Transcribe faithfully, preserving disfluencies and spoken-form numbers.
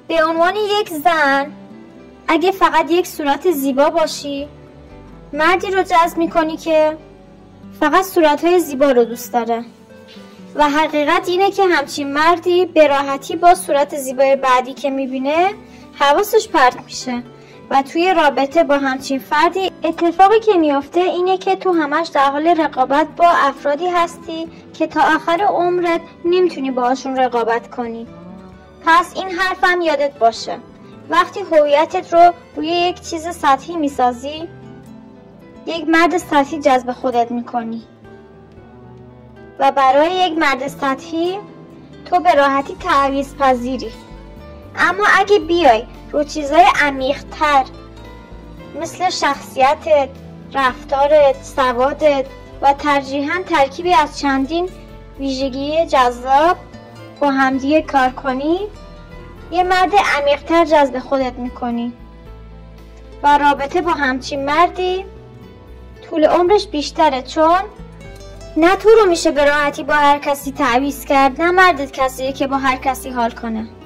به عنوان یک زن اگه فقط یک صورت زیبا باشی، مردی رو جذب میکنی که فقط صورتهای زیبا رو دوست داره و حقیقت اینه که همچین مردی به راحتی با صورت زیبای بعدی که میبینه حواسش پرت میشه و توی رابطه با همچین فردی اتفاقی که میفته اینه که تو همش در حال رقابت با افرادی هستی که تا آخر عمرت نمیتونی باهاشون رقابت کنی. پس این حرفم یادت باشه، وقتی هویتت رو روی یک چیز سطحی میسازی، یک مرد سطحی جذب خودت میکنی و برای یک مرد سطحی تو به راحتی تعویض پذیری. اما اگه بیای رو چیزای عمیق‌تر مثل شخصیتت، رفتارت، سوادت و ترجیحاً ترکیبی از چندین ویژگی جذاب با همدیگه کار کنی، یه مرد عمیق‌تر جذب خودت میکنی و رابطه با همچین مردی طول عمرش بیشتره، چون نه تو رو میشه به راحتی با هر کسی تعویض کرد، نه مردت کسیه که با هر کسی حال کنه.